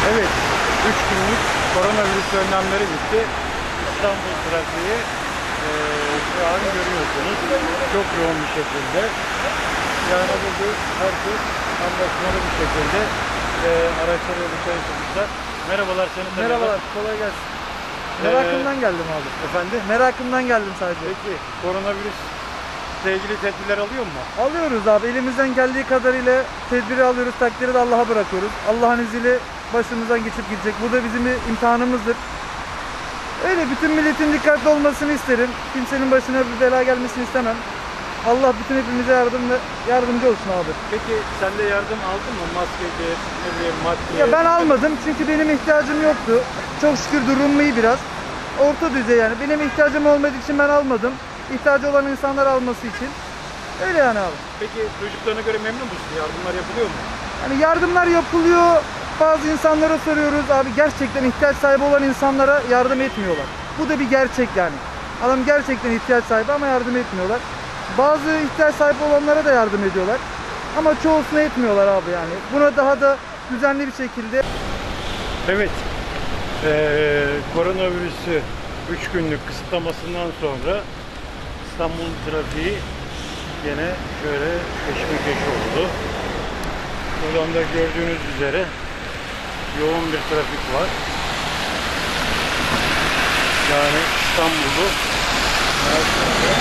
Evet, 3 günlük koronavirüs önlemleri bitti. İstanbul trafiği şu an görüyorsunuz. Çok yoğun bir şekilde. Yani bugün herkes anlaşmalı bir şekilde araçları dışarı çıkmışlar. Merhabalar, seni tanıyorum. Merhabalar, kolay gelsin. Merakımdan geldim abi. Efendim? Merakımdan geldim sadece. Peki, koronavirüsle ilgili tedbirler alıyor mu? Alıyoruz abi, elimizden geldiği kadarıyla tedbiri alıyoruz, takdiri de Allah'a bırakıyoruz. Allah'ın izniyle başımızdan geçip gidecek. Bu da bizim bir imtihanımızdır. Öyle bütün milletin dikkatli olmasını isterim. Kimsenin başına bir bela gelmesini istemem. Allah bütün hepimize yardımcı olsun abi. Peki sen de yardım aldın mı? Maskeydi, ne bileyim, maddi. Ya ben almadım çünkü benim ihtiyacım yoktu. Çok şükür durumum iyi biraz. Orta düzey yani. Benim ihtiyacım olmadığı için ben almadım. İhtiyacı olan insanlar alması için. Öyle yani abi. Peki çocuklarına göre memnun musun? Yardımlar yapılıyor mu? Yani yardımlar yapılıyor. Bazı insanlara soruyoruz. Abi gerçekten ihtiyaç sahibi olan insanlara yardım etmiyorlar. Bu da bir gerçek yani. Adam gerçekten ihtiyaç sahibi ama yardım etmiyorlar. Bazı ihtiyaç sahibi olanlara da yardım ediyorlar. Ama çoğusuna etmiyorlar abi yani. Buna daha da düzenli bir şekilde... Evet. Koronavirüsü 3 günlük kısıtlamasından sonra İstanbul trafiği yine şöyle keşmekeş oldu. Buradan da gördüğünüz üzere yoğun bir trafik var. Yani İstanbul'u her